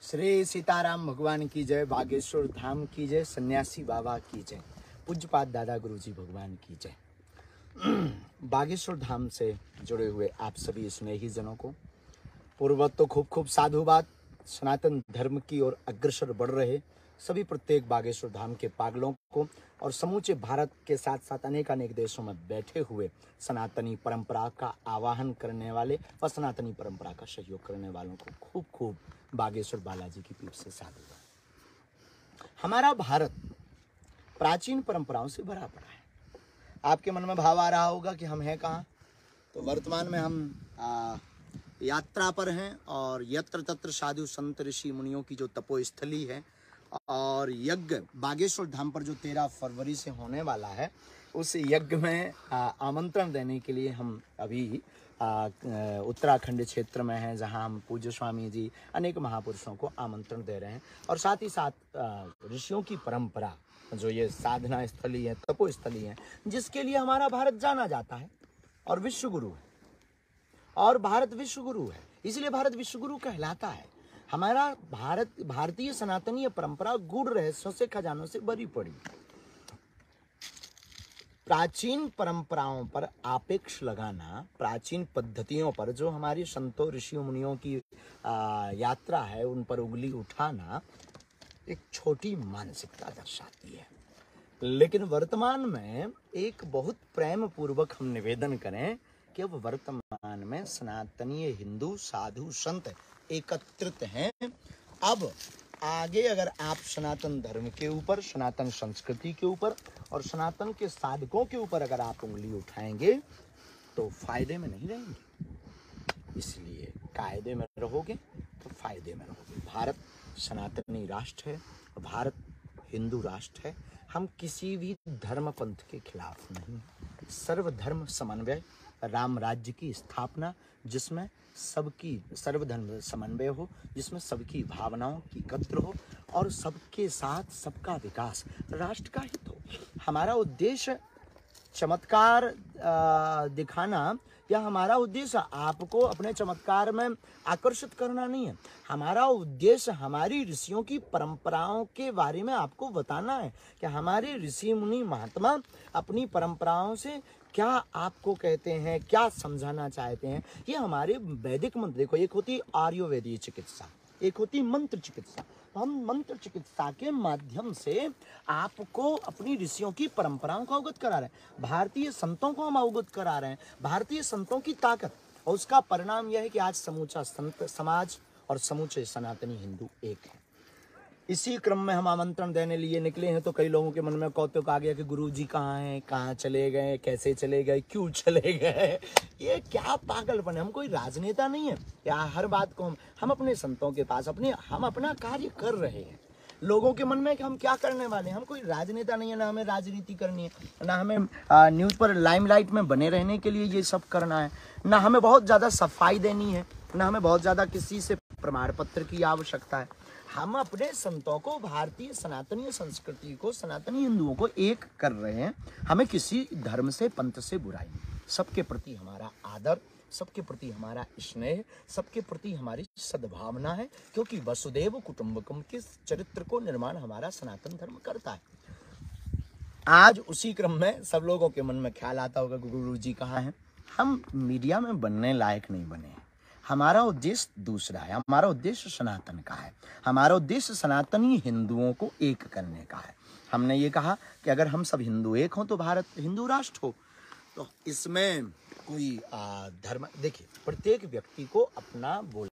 श्री सीताराम भगवान की जय, बागेश्वर धाम की जय, सन्यासी बाबा की जय, पूज्यपाद दादा गुरुजी भगवान की जय। बागेश्वर धाम से जुड़े हुए आप सभी स्नेही जनों को पूर्ववत तो खूब खूब साधुवाद। सनातन धर्म की ओर अग्रसर बढ़ रहे सभी प्रत्येक बागेश्वर धाम के पागलों को और समूचे भारत के साथ साथ अनेक देशों में बैठे हुए सनातनी परंपरा का आवाहन करने वाले और सनातनी परंपरा का सहयोग करने वालों को खूब खूब बागेश्वर बालाजी की पीठ से साधुवाद। हमारा भारत प्राचीन परंपराओं से भरा पड़ा है। आपके मन में भाव आ रहा होगा कि हम हैं कहाँ। तो वर्तमान में हम यात्रा पर हैं और यत्र तत्र साधु संत ऋषि मुनियों की जो तपोस्थली है और यज्ञ बागेश्वर धाम पर जो 13 फरवरी से होने वाला है, उस यज्ञ में आमंत्रण देने के लिए हम अभी उत्तराखंड क्षेत्र में हैं, जहां हम पूज्य स्वामी जी अनेक महापुरुषों को आमंत्रण दे रहे हैं और साथ ही साथ ऋषियों की परंपरा जो ये साधना स्थली है, तपोस्थली है, जिसके लिए हमारा भारत जाना जाता है और विश्व गुरु है और भारत विश्व गुरु है, इसलिए भारत विश्व गुरु कहलाता है। हमारा भारतीय सनातनीय परंपरा गूढ़ रहस्यों से खजानों से भरी पड़ी। प्राचीन परंपराओं पर आपेक्ष लगाना, प्राचीन पद्धतियों पर जो हमारी संतों ऋषियों मुनियों की यात्रा है उन पर उंगली उठाना एक छोटी मानसिकता दर्शाती है। लेकिन वर्तमान में एक बहुत प्रेम पूर्वक हम निवेदन करें कि अब वर्तमान में सनातनीय हिंदू साधु संत एकत्रित हैं। अब आगे अगर आप सनातन धर्म के ऊपर, सनातन संस्कृति के ऊपर और सनातन के साधकों के ऊपर अगर आप उंगली उठाएंगे तो फायदे में नहीं रहेंगे, इसलिए कायदे में रहोगे तो फायदे में रहोगे। भारत सनातनी राष्ट्र है, भारत हिंदू राष्ट्र है। हम किसी भी धर्म पंथ के खिलाफ नहीं। सर्वधर्म समन्वय, राम राज्य की स्थापना जिसमें सबकी सर्वधर्म समन्वय हो, जिसमें सबकी भावनाओं की एकत्र हो और सबके साथ सबका विकास, राष्ट्र का हित हो। हमारा उद्देश्य चमत्कार दिखाना या हमारा उद्देश्य आपको अपने चमत्कार में आकर्षित करना नहीं है। हमारा उद्देश्य हमारी ऋषियों की परंपराओं के बारे में आपको बताना है कि हमारे ऋषि मुनि महात्मा अपनी परंपराओं से क्या आपको कहते हैं, क्या समझाना चाहते हैं। ये हमारे वैदिक मंत्र, देखो, एक होती आयुर्वेदीय चिकित्सा, एक होती मंत्र चिकित्सा। तो हम मंत्र चिकित्सा के माध्यम से आपको अपनी ऋषियों की परंपराओं को अवगत करा रहे हैं, भारतीय संतों को हम अवगत करा रहे हैं, भारतीय संतों की ताकत। और उसका परिणाम यह है कि आज समूचा संत समाज और समूचे सनातनी हिंदू एक है। इसी क्रम में हम आमंत्रण देने लिए निकले हैं तो कई लोगों के मन में कौतुक आ गया कि गुरुजी कहाँ हैं, कहाँ चले गए, कैसे चले गए, क्यों चले गए। ये क्या पागलपन है। हम कोई राजनेता नहीं है या हर बात को हम अपने संतों के पास हम अपना कार्य कर रहे हैं। लोगों के मन में कि हम क्या करने वाले हैं। हम कोई राजनेता नहीं है, ना हमें राजनीति करनी है, ना हमें न्यूज़ पर लाइमलाइट में बने रहने के लिए ये सब करना है, ना हमें बहुत ज़्यादा सफाई देनी है, ना हमें बहुत ज़्यादा किसी से प्रमाण पत्र की आवश्यकता है। हम अपने संतों को, भारतीय सनातनीय संस्कृति को, सनातनी हिंदुओं को एक कर रहे हैं। हमें किसी धर्म से, पंथ से बुराई नहीं। सबके प्रति हमारा आदर, सबके प्रति हमारा स्नेह, सबके प्रति हमारी सद्भावना है, क्योंकि वसुदेव कुटुंबकम के चरित्र को निर्माण हमारा सनातन धर्म करता है। आज उसी क्रम में सब लोगों के मन में ख्याल आता होगा गुरु जी कहाँ हैं। हम मीडिया में बनने लायक नहीं बने हैं। हमारा उद्देश्य दूसरा है। हमारा उद्देश्य सनातन का है। हमारा उद्देश्य सनातनी हिंदुओं को एक करने का है। हमने ये कहा कि अगर हम सब हिंदू एक हों तो भारत हिंदू राष्ट्र हो। तो इसमें कोई धर्म, देखिए, प्रत्येक व्यक्ति को अपना बोल